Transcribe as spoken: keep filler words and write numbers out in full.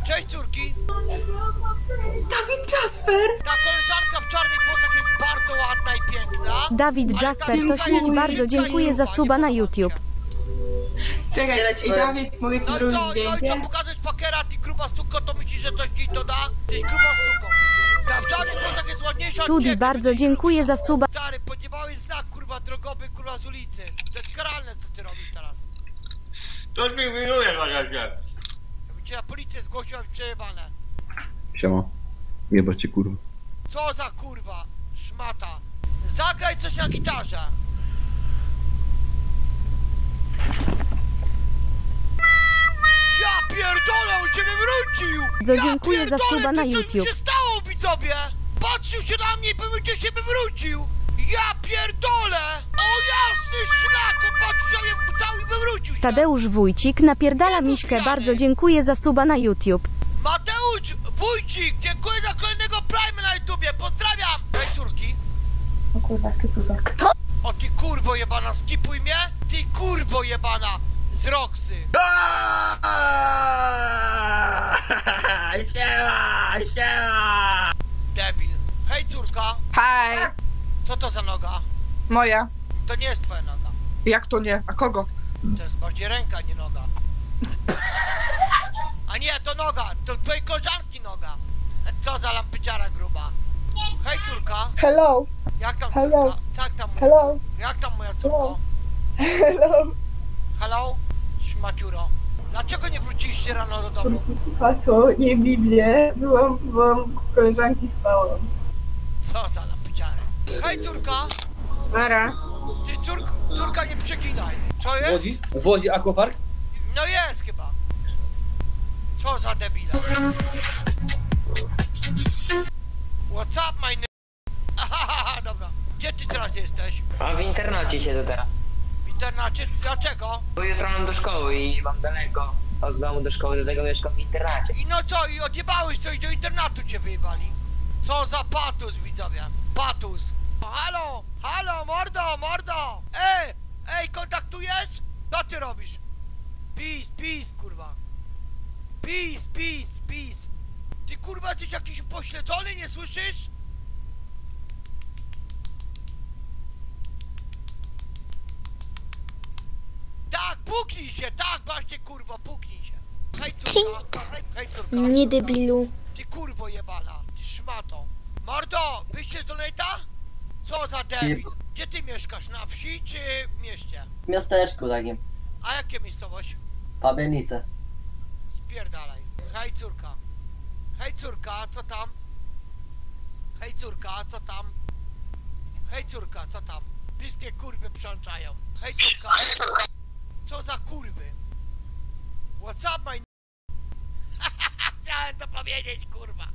Cześć córki! Dawid Jasper! Ta koleżanka w czarnych włosach jest bardzo ładna i piękna. Dawid Jasper, to śmieć, bardzo dziękuję za suba na YouTube. Czekaj, i Dawid, mogę ci No i zrobić co, no i co, zdjęcie? pokażesz pakera, ty gruba suko, to myślisz, że coś ci to da? Ty gruba suko. Ta w czarnych włosach jest ładniejsza od Tudi, ciebie, bardzo ty dziękuję za suba. Stary, podjebałeś znak, kurwa, drogowy, kurwa, z ulicy. To jest karalne, co ty robisz teraz. To ty minujesz, Mariaszkę. Ja bym cię na policję zgłosił, a przejebane. Siema. Jebać cię, kurwa. Co za kurwa, szmata. Zagraj coś na gitarze. Ja pierdolę, on się wywrócił! Bardzo Ja dziękuję za pierdolę, suba na ty, YouTube. Co mi się stało, widzowie? Patrzył się na mnie i powiedział, się wywrócił! Ja pierdolę! O jasny szlak, on patrzył na mnie cały i wywrócił się! Tadeusz Wójcik napierdala miśkę, bardzo dziękuję za suba na YouTube. Mateusz Wójcik, dziękuję za kolejnego Prime na YouTubie, pozdrawiam! Hej córki. O kurwa, skipuj to. Kto? O ty kurwo jebana, skipuj mnie! Ty kurwo jebana! Z Roxy! Siema, siema. Debil. Hej córka, Hej, co to za noga? moja. To nie jest twoja noga. Jak to nie? A kogo? To jest bardziej ręka, nie noga. A nie, to noga, to twojej koleżanki noga. Co za lampyciara gruba. Hej córka, Hello, jak tam Hello. córka? Jak tam moja Hello. córka? Jak tam moja córko? hello. Hello? Szmaciuro. Dlaczego nie wróciliście rano do domu? Pato, nie Biblię. Byłam, byłam u koleżanki, spałam. Co za lampyciary? Hej córka! Lara. Ty córka, córka nie przeginaj. Co W jest? Łodzi? W Łodzi Aquapark? No jest chyba. Co za debila. What's up, my n... Ahaha, dobra. Gdzie ty teraz jesteś? A w internacie siedzę teraz. W internacie? Dlaczego? Bo jutro mam do szkoły i mam daleko od domu do szkoły, do tego mieszkam w internacie. I no co, i odjebałeś coś, do internatu cię wyjebali. Co za patus, widzowie. Patus. O, halo, halo, mordo, mordo. Ej, ej, kontaktujesz? Co ty robisz? Peace, peace, kurwa. Peace, peace, peace. Ty kurwa jesteś jakiś upośledzony, nie słyszysz? Tak, puknij się, tak właśnie kurwa, puknij się. Hej córka, hej córka. Nie debilu. Ty kurwo jebana, ty szmato. Mordo, byście z Donata? Co za debil. Gdzie ty mieszkasz, na wsi czy w mieście? W miasteczku takim. A jakie miejscowość? Pabianice. Spierdalaj. Hej córka. Hej córka, co tam? Hej córka, co tam? Hej córka, co tam? Wszystkie kurwy przełączają. Hej córka. Co za kurwy? What's up, my... Chciałem to powiedzieć, kurwa.